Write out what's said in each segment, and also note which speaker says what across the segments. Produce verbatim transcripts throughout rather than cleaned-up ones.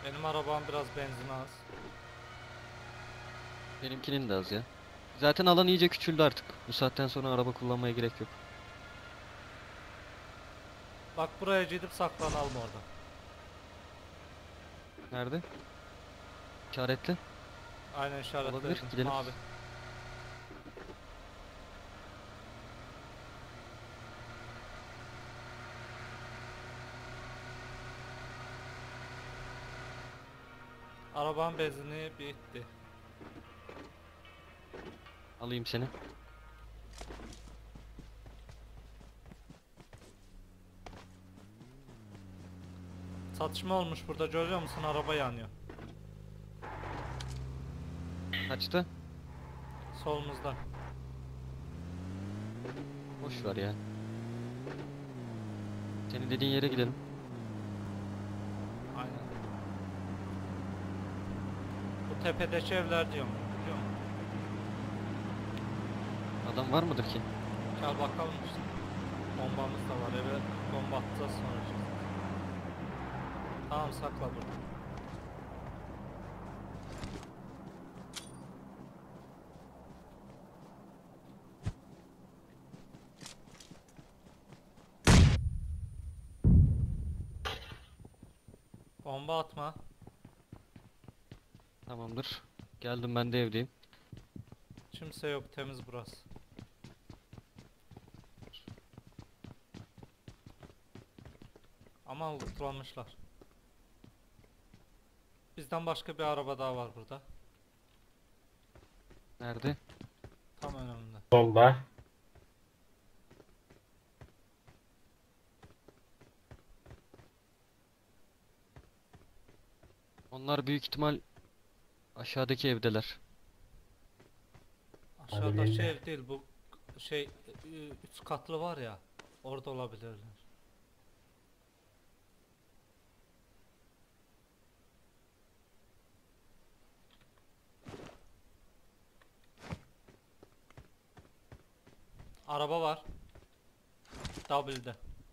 Speaker 1: Benim arabam biraz benzin az.
Speaker 2: Benimkinin de az ya. Zaten alan iyice küçüldü artık. Bu saatten sonra araba kullanmaya gerek yok.
Speaker 1: Bak buraya gidip saklanalım orada.
Speaker 2: Nerede? İşaretli.
Speaker 1: Aynen
Speaker 2: Olabilir.
Speaker 1: işaretledim.
Speaker 2: Gidelim.
Speaker 1: Mavi. Arabanın benzini bitti.
Speaker 2: Alayım seni.
Speaker 1: Çatışma olmuş burada, görüyor musun? Araba yanıyor.
Speaker 2: Kaçtı?
Speaker 1: Solumuzda.
Speaker 2: Boş ver ya. Senin dediğin yere gidelim.
Speaker 1: Aynen. Bu tepedeki evler diyorum. Biliyor musun?
Speaker 2: Adam var mıdır ki?
Speaker 1: Gel bakalım işte. Bombamız da var. Eve bomba atacağız sonra. Tamam, sakla burada. Bomba atma.
Speaker 2: Tamamdır. Geldim, ben de evdeyim.
Speaker 1: Kimse yok, temiz burası. Ama kullanmışlar. Bizden başka bir araba daha var burada.
Speaker 2: Nerede?
Speaker 1: Tam önümde.
Speaker 3: Solda.
Speaker 2: Onlar büyük ihtimal aşağıdaki evdeler.
Speaker 1: Aşağıda
Speaker 3: Olabilir.
Speaker 1: şey ev değil, bu şey ü- üç katlı var ya, orada olabilirler. Araba var. W'de.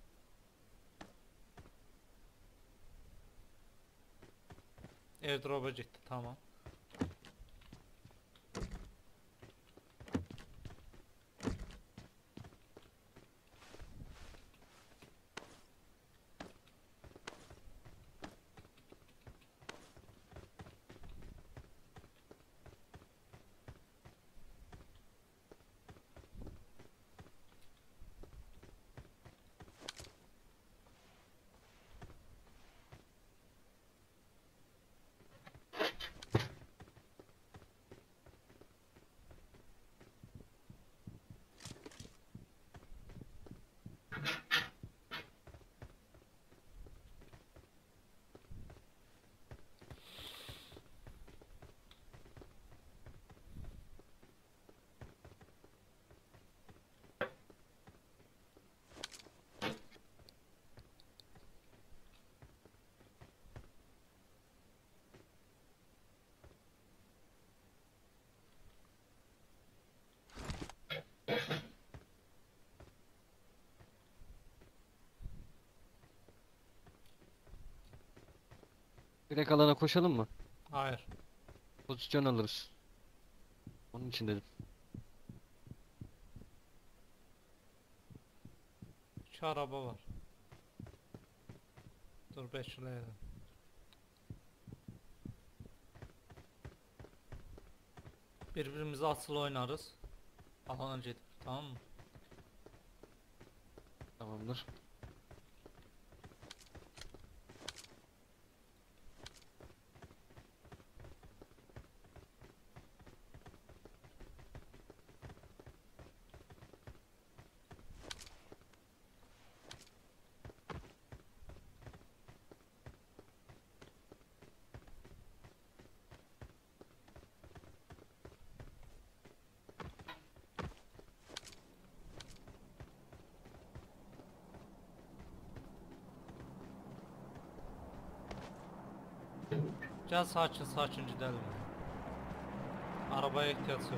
Speaker 1: Airdrop'a gitti, tamam.
Speaker 2: Direkt alana koşalım mı?
Speaker 1: Hayır.
Speaker 2: Pozisyon alırız. Onun için dedim.
Speaker 1: Şu araba var. Dur bekleyelim. Birbirimize asıl oynarız. Alana gidip, tamam mı?
Speaker 2: Tamamdır.
Speaker 1: Gel sakin sakin gidelim. Arabaya ihtiyaç yok.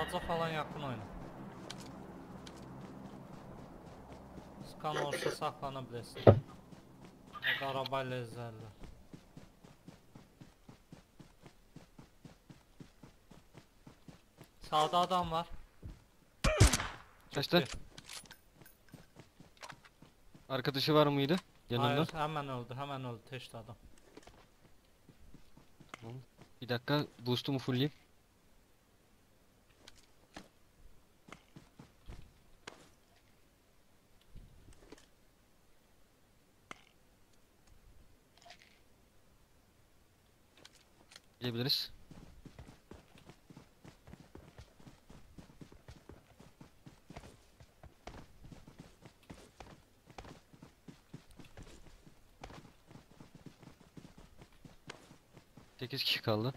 Speaker 1: Ağaca falan yakın oyna. Sıkan olsa saklanabilirsin. Ya da arabayla ezerler. Sağda adam var.
Speaker 2: Kaçtı.
Speaker 1: Gitti.
Speaker 2: Arkadaşı var mıydı? Yanında.
Speaker 1: Hayır, hemen öldü, hemen öldü teşte adam.
Speaker 2: Tamam. Bir dakika boost'umu fullleyeyim. Gidebiliriz. sekiz kişi kaldı.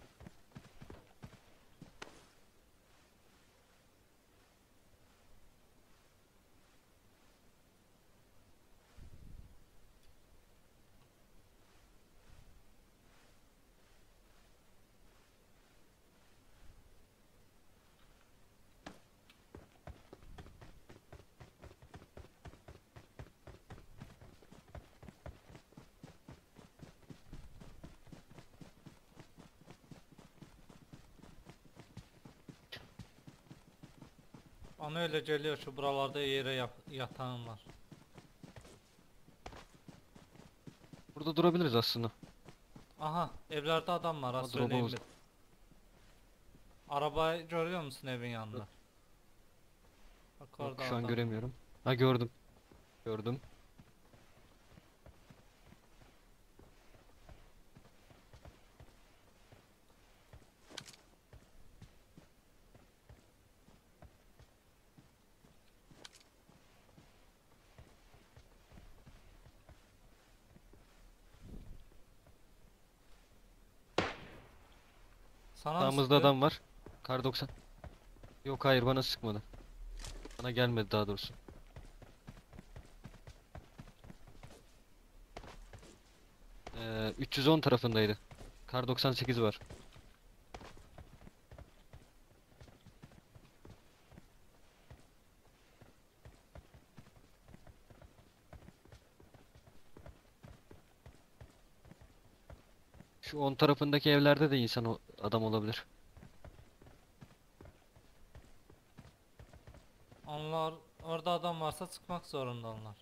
Speaker 1: Bana öyle geliyor, şu buralarda yere yap yatan var.
Speaker 2: Burada durabiliriz aslında.
Speaker 1: Aha, evlerde adam var, ha
Speaker 2: Ama
Speaker 1: söyleyeyim
Speaker 2: drop'umuz-
Speaker 1: bir. Arabayı görüyor musun evin yanında? Bak
Speaker 2: Yok,
Speaker 1: orada
Speaker 2: şu an
Speaker 1: adam.
Speaker 2: göremiyorum. Ha gördüm. Gördüm.
Speaker 1: Sana mı
Speaker 2: Sağımızda
Speaker 1: sıkıyor?
Speaker 2: adam var. Kar doksan. Yok hayır bana sıkmadı. Bana gelmedi daha doğrusu. Ee, üç yüz on tarafındaydı. Kar doksan sekiz var. Şu on tarafındaki evlerde de insan o- adam olabilir.
Speaker 1: Onlar, orada adam varsa çıkmak zorunda onlar.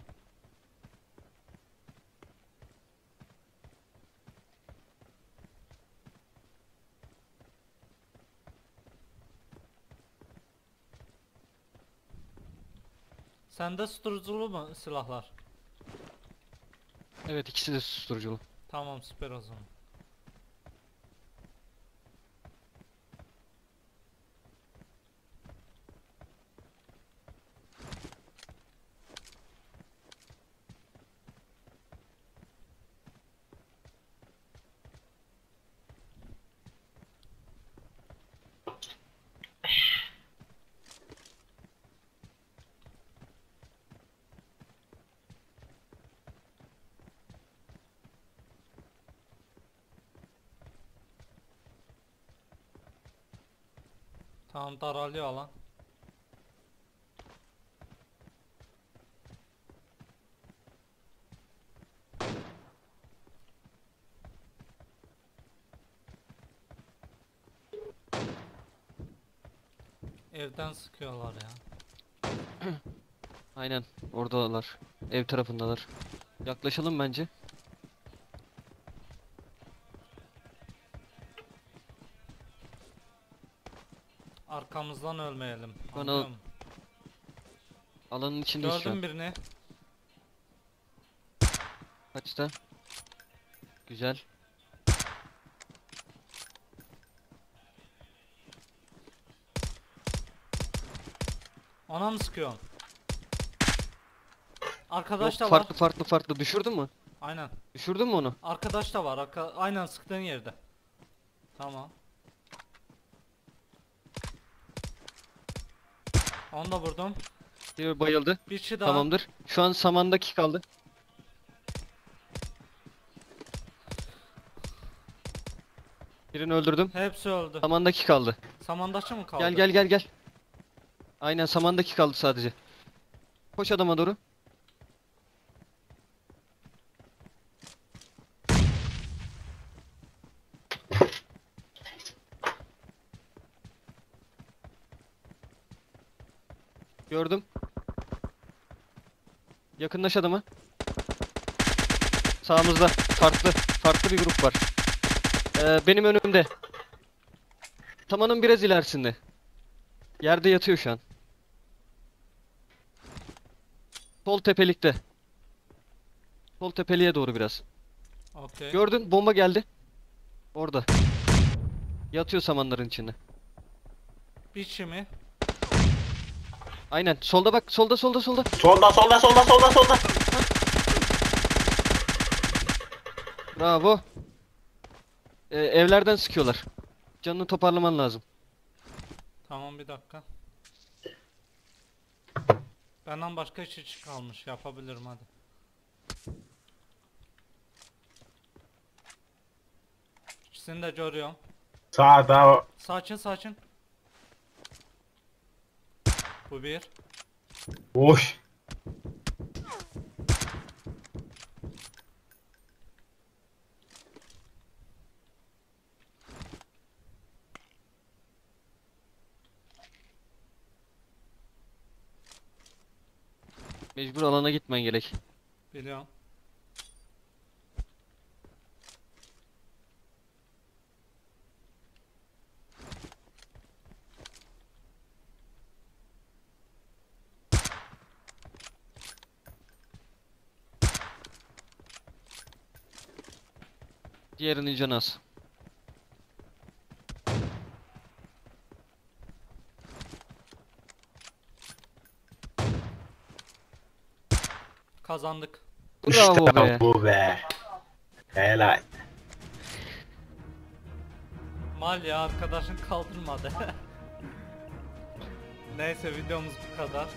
Speaker 1: Sende susturuculu mu silahlar?
Speaker 2: Evet ikisi de susturuculu.
Speaker 1: Tamam, süper o zaman. Tamam, daralıyor alan. Evden sıkıyorlar ya.
Speaker 2: Aynen oradalar. Ev tarafındalar. Yaklaşalım bence.
Speaker 1: Arkamızdan ölmeyelim.
Speaker 2: Bana-
Speaker 1: Anlıyor musun?
Speaker 2: Alanın içindeyiz şu an.
Speaker 1: Gördüm birini.
Speaker 2: Kaçta? Güzel.
Speaker 1: Ona mı sıkıyorsun? Arkadaş
Speaker 2: Yok
Speaker 1: da var.
Speaker 2: farklı farklı farklı. Düşürdün mü?
Speaker 1: Aynen.
Speaker 2: Düşürdün mü onu?
Speaker 1: Arkadaş da var. Arka... Aynen sıktığın yerde. Tamam. Onu da vurdum.
Speaker 2: Bir bayıldı.
Speaker 1: Bir kişi daha.
Speaker 2: Tamamdır. Şu an samandaki kaldı. Birini öldürdüm.
Speaker 1: Hepsi öldü.
Speaker 2: Samandaki kaldı.
Speaker 1: Samandaşı mı kaldı?
Speaker 2: Gel gel gel gel. Aynen samandaki kaldı sadece. Koş adama doğru. Gördüm. Yakınlaş adama. Sağımızda farklı farklı bir grup var. Ee, benim önümde. Samanın biraz ilerisinde. Yerde yatıyor şu an. Sol tepelikte. Sol tepeliğe doğru biraz.
Speaker 1: Okey.
Speaker 2: Gördün, bomba geldi. Orada. Yatıyor samanların içinde.
Speaker 1: Biçi mi?
Speaker 2: Aynen. Solda bak. Solda solda solda.
Speaker 3: Solda solda solda solda solda.
Speaker 2: Bravo. Ee, evlerden sıkıyorlar. Canını toparlaman lazım.
Speaker 1: Tamam, bir dakika. Benden başka hiç hiç kalmış. Yapabilirim, hadi. İkisini de görüyorum.
Speaker 3: Sağda.
Speaker 1: Saçın saçın. Bu bir.
Speaker 3: Boş.
Speaker 2: Mecbur alana gitmen gerek.
Speaker 1: Biliyorum.
Speaker 2: Diğerinin canı az.
Speaker 1: Kazandık.
Speaker 2: Bravo
Speaker 3: İşte
Speaker 2: be.
Speaker 3: bu be. Helal.
Speaker 1: Mal ya, arkadaşın kaldırmadı. Neyse, videomuz bu kadar.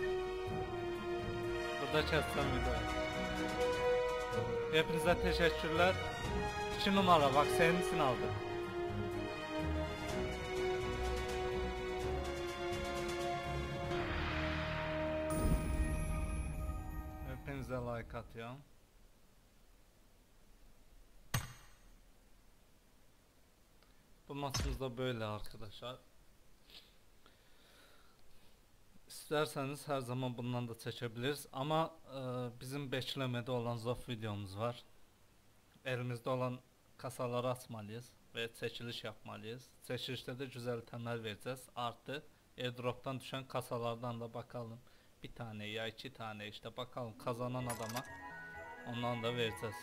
Speaker 1: Burada kestim videoyu. Hepinize teşekkürler. İki numara bak, senin için aldık. Hepinize like atıyorum. Bu maçımız da böyle arkadaşlar. İsterseniz her zaman bundan da seçebiliriz ama e, bizim beklemede olan Zof videomuz var. Elimizde olan kasaları atmalıyız ve seçiliş yapmalıyız. Seçilişte de güzel temel vereceğiz. Artı airdrop'tan düşen kasalardan da bakalım. Bir tane ya iki tane işte bakalım kazanan adama ondan da vereceğiz.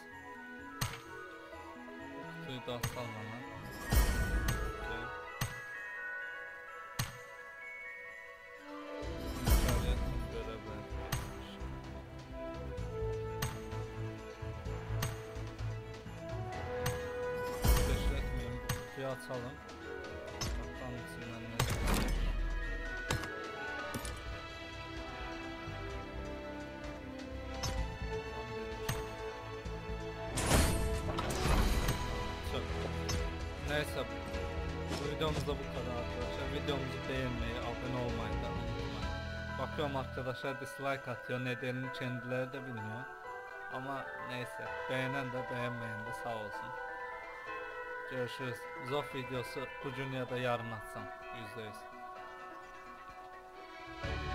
Speaker 1: Kutuyu da atalım hemen. Okey. İnternet görevler. Keşfetmeyelim. Kutuyu atalım. Bakalım içinden ne çıkıyor. Çok. Neyse, bu videomuz da bu kadar arkadaşlar. Videomuzu beğenmeyi, abone olmayı da unutmayın. Bakıyorum arkadaşlar dislike atıyor, nedenini kendileri de bilmiyor. Ama neyse, beğenen de beğenmeyen de sağ olsun. Görüşürüz. Zof videosu bugün ya da yarın atsam yüzde yüz.